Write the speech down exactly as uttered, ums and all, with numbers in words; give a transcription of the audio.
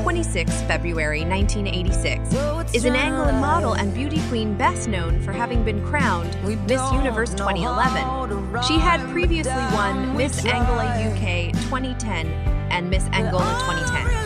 twenty-sixth of February nineteen eighty-six, is an Angolan model and beauty queen best known for having been crowned Miss Universe twenty eleven. She had previously won Miss Angola U K twenty ten and Miss Angola twenty ten.